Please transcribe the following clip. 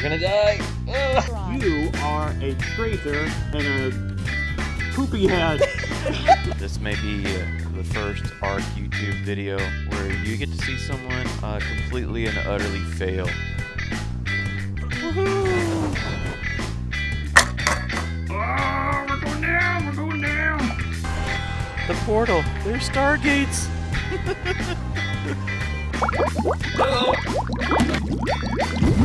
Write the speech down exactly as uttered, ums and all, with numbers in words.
We're gonna die. Ugh. You are a traitor and a poopy head. This may be uh, the first ARK YouTube video where you get to see someone uh, completely and utterly fail. Woohoo! Oh, we're going down, we're going down. The portal, there's stargates. Oh.